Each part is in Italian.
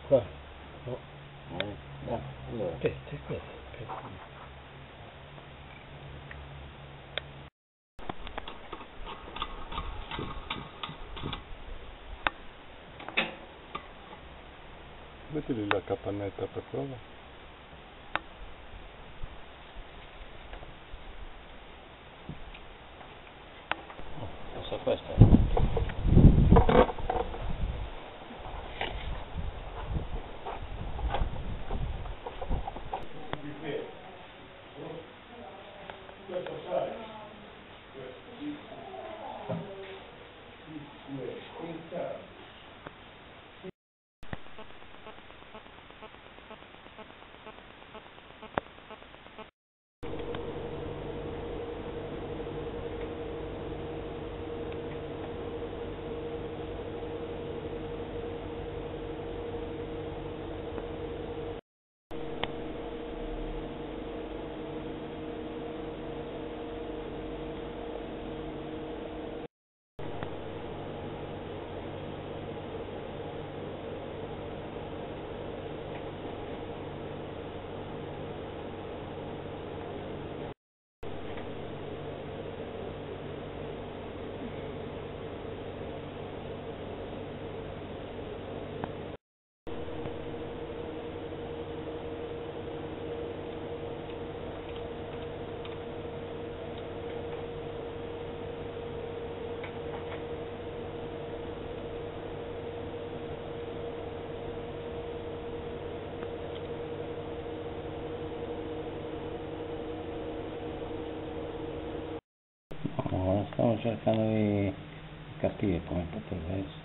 Qua? No. No, allora. Aspetta, aspetta. Mettili la capannetta per prova. Cosa questa? No, stavo cercando di capire come potrebbe essere.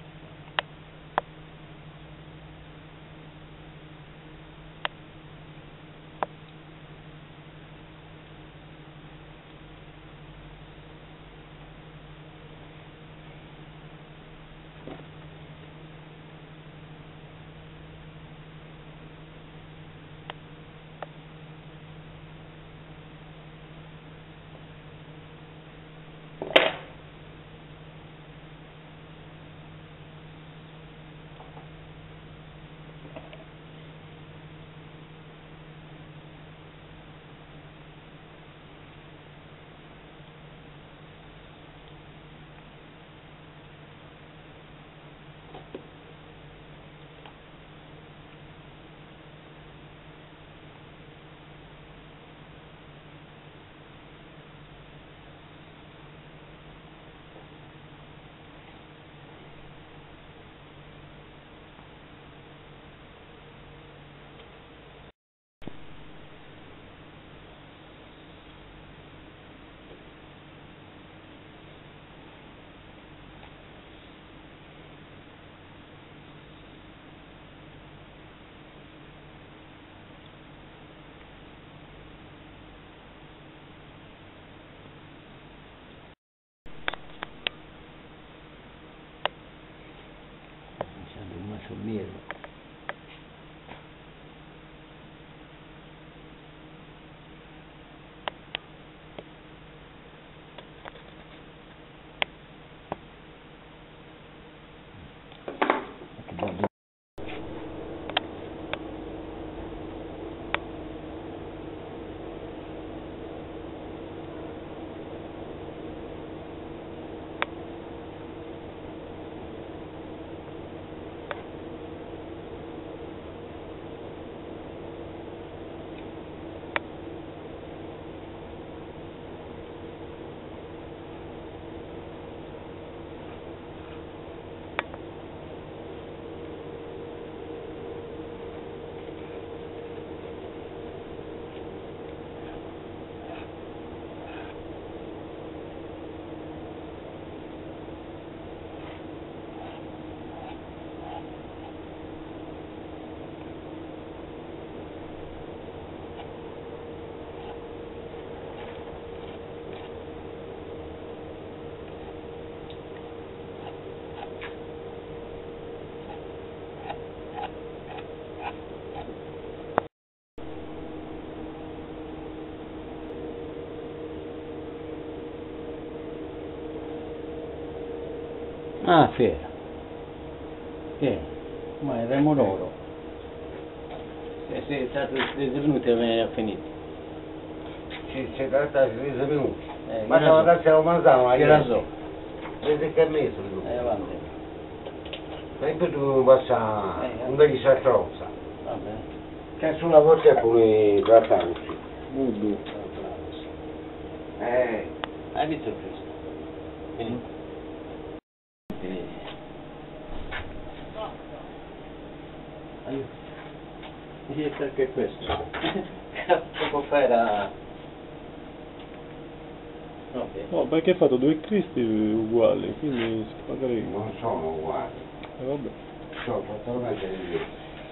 Sul miedo. Ah, fiera. Che? Ma è Remoloro. Se state detenuti è finito. Sì, si tratta di 13 minuti. Ma che stavo ne so. andando a mangiare, ma Che ne so. Vedi che è messo? Avanti. Ma poi tu passa, non devi essere troppo. Vabbè. Che sulla voce è pure trattati. Bubu. Hai visto questo? Finito. Aiuto. Sì, perché questo? Poco fa era... Ok. No, perché hai fatto due Cristi uguali, quindi magari... Non sono uguali. Vabbè. Sono totalmente diversi.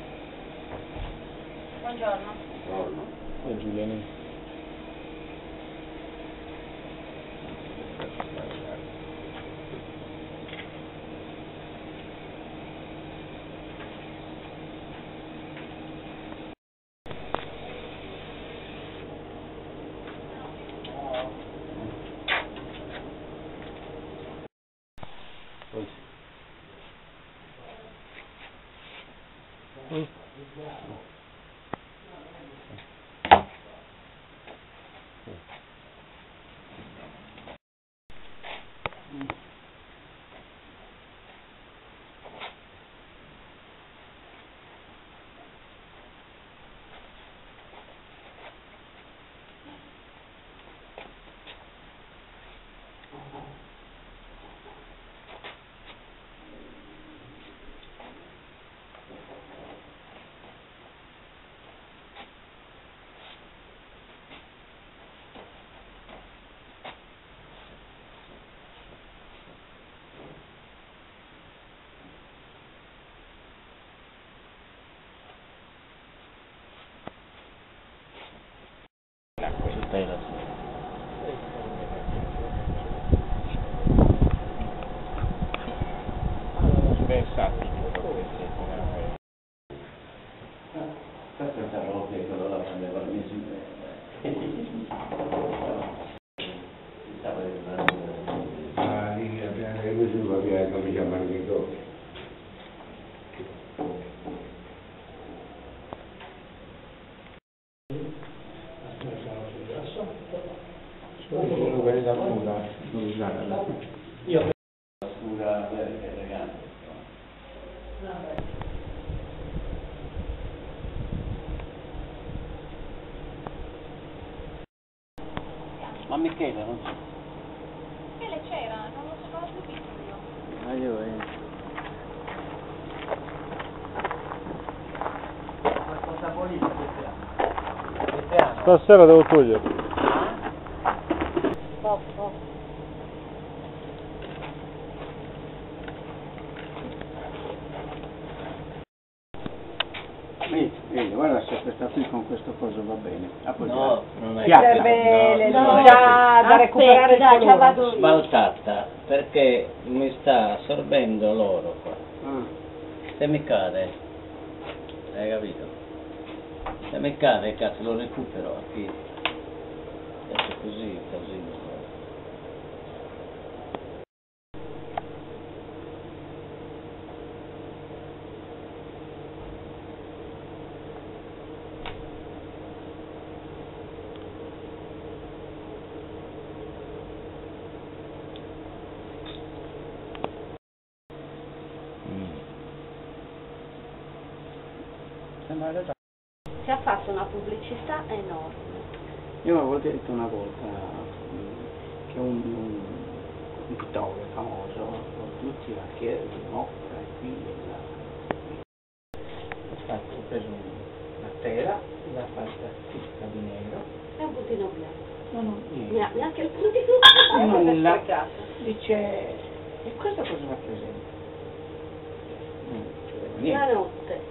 Buongiorno. Buongiorno. Giuliano. Ah, lì abbiamo le misure, abbiamo cominciato a mangiare cose. Sono quelli da cura, non usare. Io cura elegante. Ma Michele non so. Michele c'era, non lo so, l'ho visto io. Ma io qualcosa pulita queste Stasera devo toglierlo. Vedi, guarda se questa qui con questo coso va bene. No, non è Serve no, da recuperare il colore. vado smaltata perché mi sta assorbendo l'oro qua. Se mi cade, hai capito? Se mi cade, cazzo, lo recupero a chi? Adesso così, così. Ci ha fatto una pubblicità enorme. Io avevo detto una volta che un pittore famoso, con tutti la chiesa, no, qui ho preso una tela, l'ha fatta tutta di nero. È un puntino bianco. No, niente. Neanche il puntino bianco. Nulla. Dice, e questo cosa rappresenta? La Niente. notte.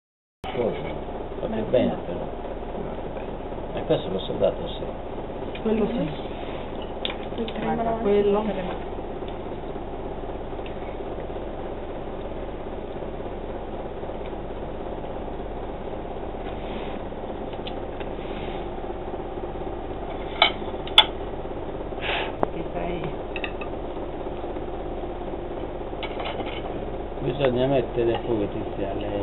Fate bene però. E questo lo soldato sì. Quello sì. Guarda, quello. Bisogna mettere fuoco iniziale